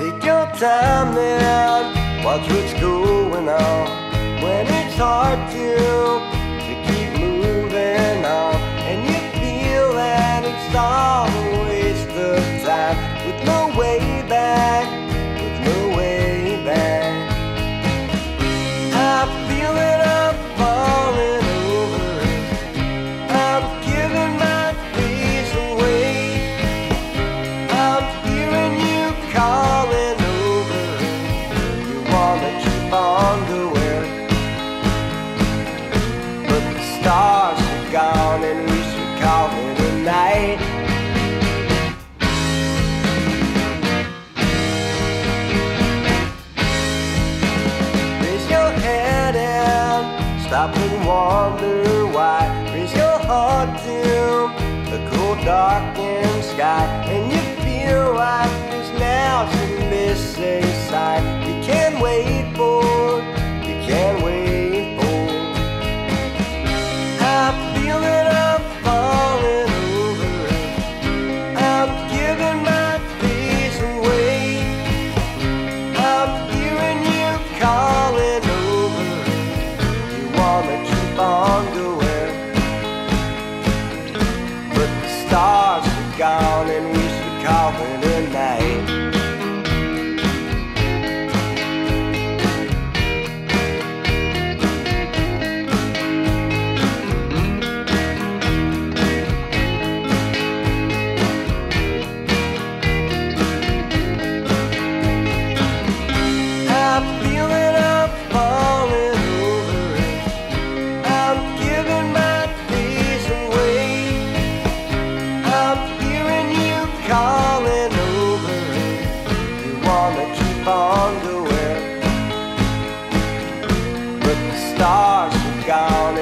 Take your time and watch what's going on. When it's hard to keep moving on, and you feel that it's all a waste of time, with no way back, with no way back. I feel that I'm falling over. I'm giving my days away. I'm hearing you calling over. You wanna keep on going, but the stars are gone and we should call it a night. Raise your head and stop and wonder why. Raise your heart to the cold darkened sky, and you feel like there's now some missing side. You can't wait for, you can't wait for. I feel that I'm falling over. I'm giving my days away. I'm hearing you calling over. You wanna keep on going, but the stars are gone and we should call it a night. I feel that I'm falling over. I'm giving my days away. I'm hearing you calling over. You wanna keep on going, but the stars are gone